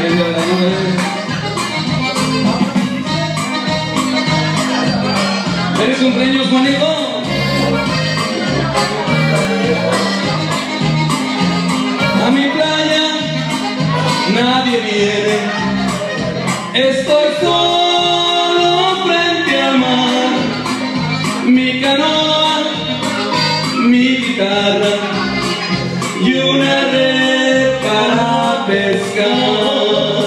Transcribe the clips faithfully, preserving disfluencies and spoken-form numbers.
¡Feliz cumpleaños, Juanito! A mi playa nadie viene, estoy solo frente al mar. Mi canoa, mi guitarra y una red para pescar.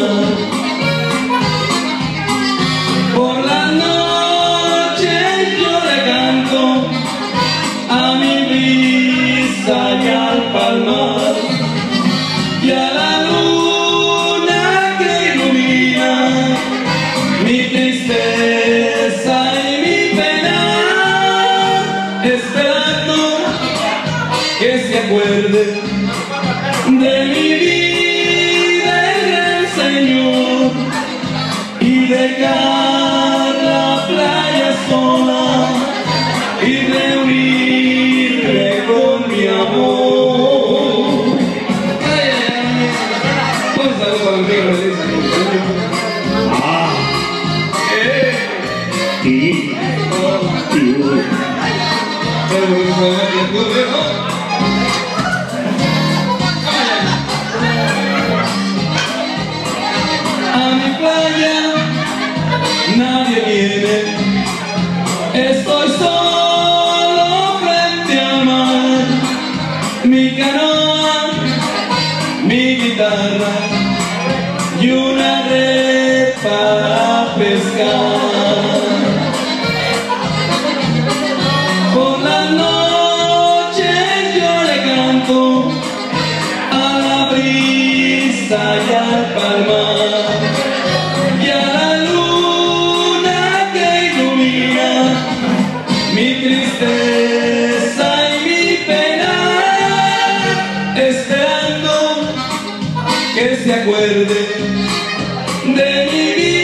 Por las noches yo le canto a mi brisa y al palmar y a la luna que ilumina mi tristeza y mi pena, esperando que se acuerde de mi vida el gran Señor y dejar la playa sola y reunirme con mi amor. Ay, ay, ay. Un saludo para mi amigo Elisa. Ah, Eh. y, Oh. y, uy. Pero que se vea que tú, ¿no? A mi playa nadie viene, estoy solo frente al mar. Mi canoa, mi guitarra y una red para pescar. Por las noches yo le canto a la brisa y al palmar y a la luna que ilumina mi tristeza y mi pena, esperando que se acuerde de mi vida